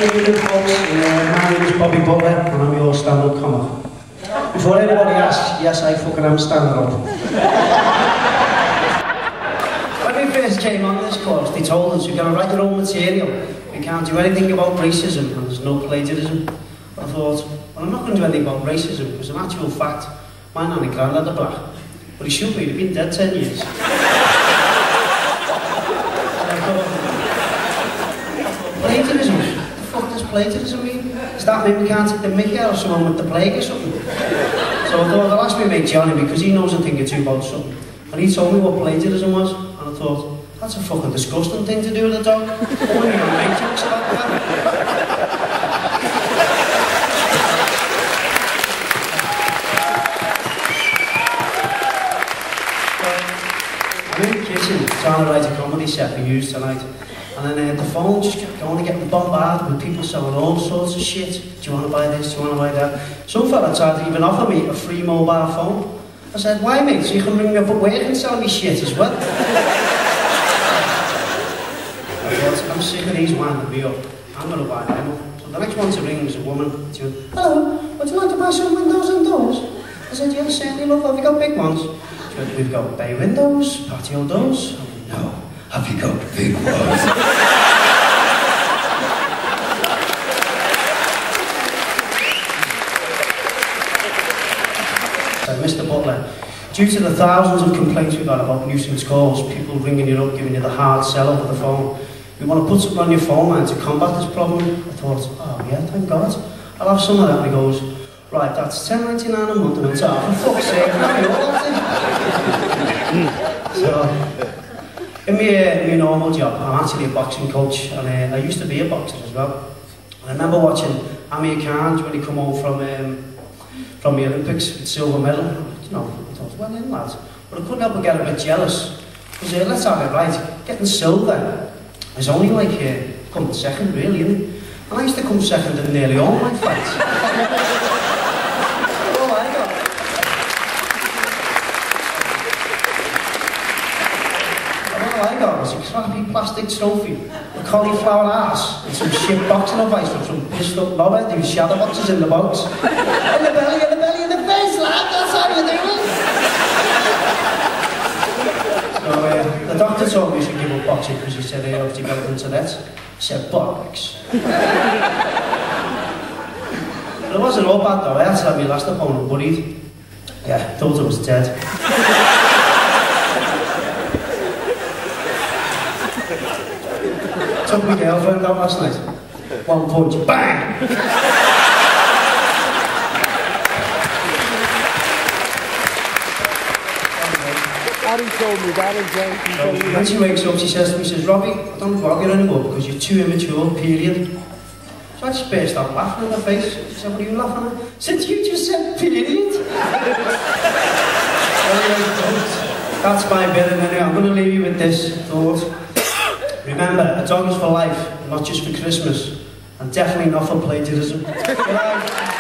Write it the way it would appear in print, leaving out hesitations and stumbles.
My name is Bobby Butler and I'm your stand-up comic. Before anybody asks, yes, I fucking am standing up. When we first came on this course, they told us you're going to write your own material. We can't do anything about racism and there's no plagiarism. I thought, well, I'm not going to do anything about racism because in actual fact, my nan and granddad are black. But he should be, they've been dead 10 years. Plagiarism? What the fuck does plagiarism mean? Does that mean we can't take the mickey out of someone with the plague or something? So I thought, I'll ask my mate Johnny because he knows a thing or two about something. And he told me what plagiarism was, and I thought, that's a fucking disgusting thing to do with a dog. I wouldn't even make jokes about that. I'm in the kitchen trying to write a comedy set we used tonight. And then the phone just kept going and getting bombarded with people selling all sorts of shit. Do you want to buy this? Do you want to buy that? Some fella tried to even offer me a free mobile phone. I said, why mate? So you can ring me up at work and sell me shit as well? I thought, I'm sick of these winding me up. I'm going to buy them up. So the next one to ring was a woman. She went, hello, would you like to buy some windows and doors? I said, yeah, certainly love. Have you got big ones? She went, we've got bay windows, patio doors. I went, no. Have you got big ones? So, Mr. Butler, due to the thousands of complaints we've had about nuisance calls, people ringing you up, giving you the hard sell over the phone, we want to put something on your phone line to combat this problem. I thought, oh yeah, thank God. I'll have some of that. And he goes, right, that's $10.99 a month and it's off. For fuck's sake, so, in my normal job, I'm actually a boxing coach, and I used to be a boxer as well. And I remember watching Amir Khan when he come home from the Olympics with silver medal. You know, I thought, well in lads. But I couldn't help but get a bit jealous. Because let's have it right, getting silver is only like coming second really, isn't it? And I used to come second in nearly all my fights. Was a crappy plastic trophy, a cauliflower ass, and some shit boxing advice from some pissed up knobhead whose shadow boxes in the box. In the belly, in the face, lad, that's how you do it. So the doctor told me I should give up boxing because he said I was developing Tourette's. I said, bollocks. But it wasn't all bad though. I had to have my last opponent worried. Yeah, thought I was dead. Took my girlfriend out last night. One punch, bang! Adam told me that. When she wakes up, she says to me, Robbie, I don't bother you anymore because you're too immature, period. So I just burst out laughing in her face. She said, what are you laughing at? Since you just said period. That's my bit, and anyway, I'm going to leave you with this thought. Remember, a dog is for life, not just for Christmas, and definitely not for plagiarism.